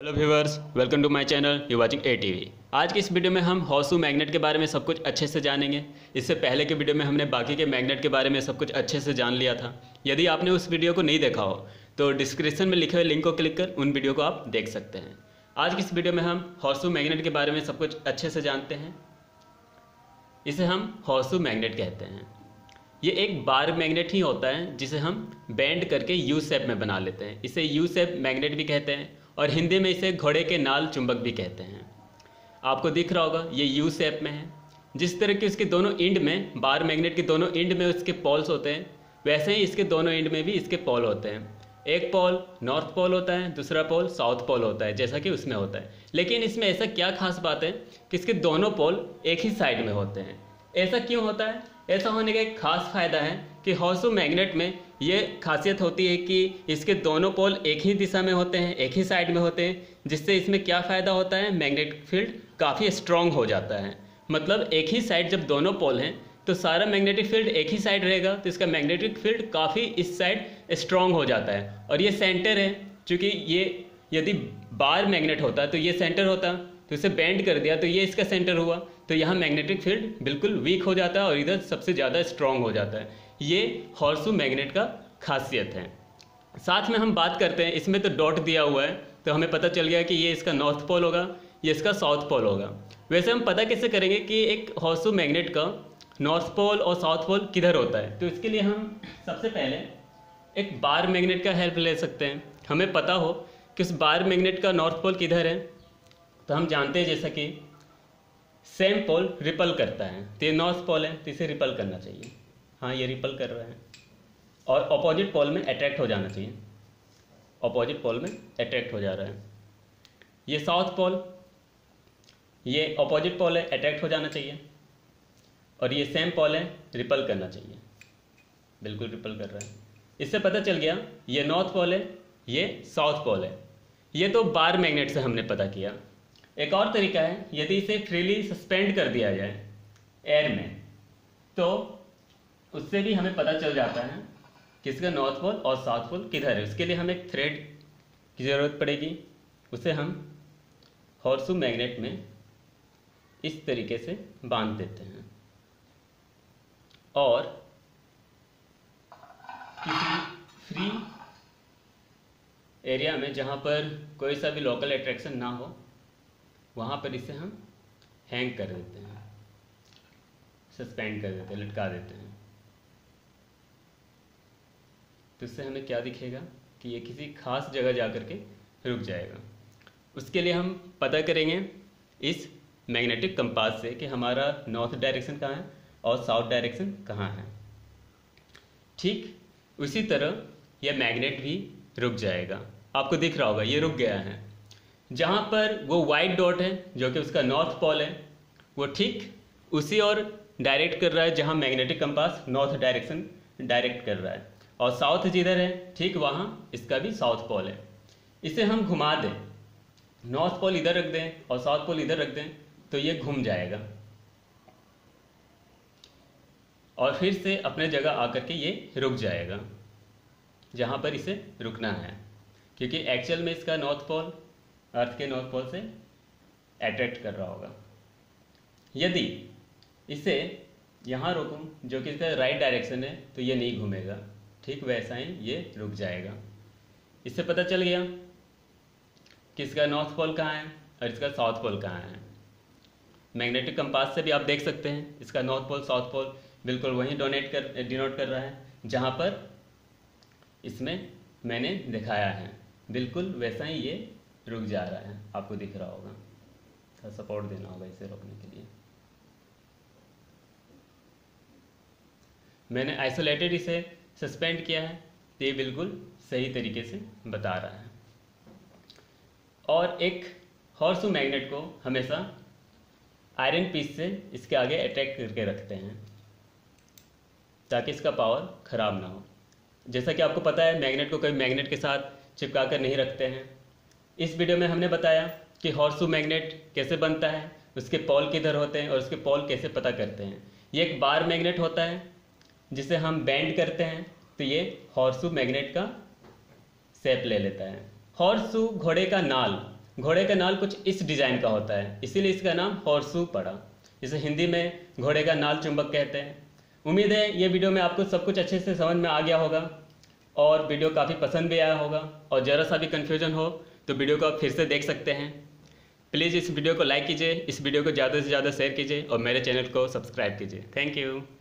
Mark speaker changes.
Speaker 1: Hello viewers, welcome to my channel you watching ATV। आज की इस वीडियो में हम हॉर्सू मैग्नेट के बारे में सब कुछ अच्छे से जानेंगे। इससे पहले के वीडियो में हमने बाकी के मैग्नेट के बारे में सब कुछ अच्छे से जान लिया था। यदि आपने उस वीडियो को नहीं देखा हो तो डिस्क्रिप्शन में लिखे हुए लिंक को क्लिक कर उन वीडियो को आप देख सकते हैं। आज की इस वीडियो में हम हॉर्सू मैग्नेट के बारे में सब कुछ अच्छे से जानते हैं। इसे हम हॉर्सू मैग्नेट कहते हैं। ये एक बार मैग्नेट ही होता है जिसे हम बेंड करके यू शेप में बना लेते हैं। इसे यू शेप मैग्नेट भी कहते हैं और हिंदी में इसे घोड़े के नाल चुंबक भी कहते हैं। आपको दिख रहा होगा ये यू शेप में है। जिस तरह के उसके दोनों एंड में, बार मैग्नेट के दोनों एंड में उसके पोल्स होते हैं, वैसे ही इसके दोनों एंड में भी इसके पोल होते हैं। एक पोल नॉर्थ पोल होता है, दूसरा पोल साउथ पोल होता है, जैसा कि उसमें होता है। लेकिन इसमें ऐसा क्या खास बात है कि इसके दोनों पोल एक ही साइड में होते हैं। ऐसा क्यों होता है? ऐसा होने का एक खास फायदा है कि हॉर्सू मैग्नेट में ये खासियत होती है कि इसके दोनों पोल एक ही दिशा में होते हैं, एक ही साइड में होते हैं, जिससे इसमें क्या फ़ायदा होता है, मैग्नेटिक फील्ड काफ़ी स्ट्रॉन्ग हो जाता है। मतलब एक ही साइड जब दोनों पोल हैं तो सारा मैग्नेटिक फील्ड एक ही साइड रहेगा, तो इसका मैग्नेटिक फील्ड काफ़ी इस साइड स्ट्रॉन्ग हो जाता है। और ये सेंटर है, चूँकि ये यदि बार मैग्नेट होता तो ये सेंटर होता, तो इसे बेंड कर दिया तो ये इसका सेंटर हुआ, तो यहाँ मैग्नेटिक फील्ड बिल्कुल वीक हो जाता है और इधर सबसे ज़्यादा स्ट्रॉन्ग हो जाता है। ये हॉर्सू मैग्नेट का खासियत है। साथ में हम बात करते हैं, इसमें तो डॉट दिया हुआ है तो हमें पता चल गया कि ये इसका नॉर्थ पोल होगा, ये इसका साउथ पोल होगा। वैसे हम पता कैसे करेंगे कि एक हॉर्सू मैग्नेट का नॉर्थ पोल और साउथ पोल किधर होता है? तो इसके लिए हम सबसे पहले एक बार मैग्नेट का हेल्प ले सकते हैं। हमें पता हो कि उस बार मैग्नेट का नॉर्थ पोल किधर है, तो हम जानते हैं जैसा कि सेम पोल रिपल करता है, तो ये नॉर्थ पोल है तो इसे रिपल करना चाहिए। हाँ, ये रिपल कर रहा है और अपोजिट पोल में अट्रैक्ट हो जाना चाहिए। अपोजिट पोल में अट्रैक्ट हो जा रहा है। ये साउथ पोल, ये अपोजिट पोल है, अट्रैक्ट हो जाना चाहिए। और ये सेम पोल है, रिपल करना चाहिए। बिल्कुल रिपल कर रहा है। इससे पता चल गया ये नॉर्थ पोल है, ये साउथ पोल है। ये तो बार मैग्नेट से हमने पता किया। एक और तरीका है, यदि इसे फ्रीली सस्पेंड कर दिया जाए एयर में तो उससे भी हमें पता चल जाता है कि इसका नॉर्थ पोल और साउथ पोल किधर है। उसके लिए हमें एक थ्रेड की ज़रूरत पड़ेगी। उसे हम हॉर्सू मैग्नेट में इस तरीके से बांध देते हैं और किसी फ्री एरिया में जहाँ पर कोई सा भी लोकल अट्रैक्शन ना हो वहाँ पर इसे हम हैंग कर देते हैं, सस्पेंड कर देते हैं, लटका देते हैं। तो इससे हमें क्या दिखेगा कि ये किसी खास जगह जा कर के रुक जाएगा। उसके लिए हम पता करेंगे इस मैग्नेटिक कंपास से कि हमारा नॉर्थ डायरेक्शन कहाँ है और साउथ डायरेक्शन कहाँ है। ठीक उसी तरह यह मैग्नेट भी रुक जाएगा। आपको दिख रहा होगा ये रुक गया है। जहाँ पर वो वाइट डॉट है जो कि उसका नॉर्थ पोल है, वो ठीक उसी और डायरेक्ट कर रहा है जहाँ magnetic compass north direction direct कर रहा है। और साउथ जिधर है ठीक वहाँ इसका भी साउथ पोल है। इसे हम घुमा दें, नॉर्थ पोल इधर रख दें और साउथ पोल इधर रख दें, तो ये घूम जाएगा और फिर से अपने जगह आकर के ये रुक जाएगा जहाँ पर इसे रुकना है, क्योंकि एक्चुअल में इसका नॉर्थ पोल अर्थ के नॉर्थ पोल से अट्रैक्ट कर रहा होगा। यदि इसे यहाँ रोकूं जो कि इसका राइट डायरेक्शन है तो ये नहीं घूमेगा, ठीक वैसा ही ये रुक जाएगा। इससे पता चल गया कि इसका नॉर्थ पोल कहाँ है और इसका साउथ पोल कहाँ है। मैग्नेटिक कंपास से भी आप देख सकते हैं इसका नॉर्थ पोल साउथ पोल बिल्कुल वहीं डिनोट कर रहा है जहाँ पर इसमें मैंने दिखाया है। बिल्कुल वैसा ही ये रुक जा रहा है, आपको दिख रहा होगा। थोड़ा सपोर्ट देना होगा इसे रोकने के लिए। मैंने आइसोलेटेड इसे सस्पेंड किया है तो ये बिल्कुल सही तरीके से बता रहा है। और एक हॉर्सू मैग्नेट को हमेशा आयरन पीस से इसके आगे अटैच करके रखते हैं ताकि इसका पावर ख़राब ना हो। जैसा कि आपको पता है मैग्नेट को कभी मैग्नेट के साथ चिपका कर नहीं रखते हैं। इस वीडियो में हमने बताया कि हॉर्सू मैग्नेट कैसे बनता है, उसके पोल किधर होते हैं और उसके पोल कैसे पता करते हैं। ये एक बार मैग्नेट होता है जिसे हम बेंड करते हैं तो ये हॉर्सू मैग्नेट का शेप ले लेता है। हॉर्सू घोड़े का नाल घोड़े का नाल कुछ इस डिज़ाइन का होता है, इसीलिए इसका नाम हॉर्सू पड़ा। इसे हिंदी में घोड़े का नाल चुंबक कहते हैं। उम्मीद है ये वीडियो में आपको सब कुछ अच्छे से समझ में आ गया होगा और वीडियो काफ़ी पसंद भी आया होगा। और ज़रा सा भी कन्फ्यूजन हो तो वीडियो को आप फिर से देख सकते हैं। प्लीज़ इस वीडियो को लाइक कीजिए, इस वीडियो को ज़्यादा से ज़्यादा शेयर कीजिए और मेरे चैनल को सब्सक्राइब कीजिए। Thank you.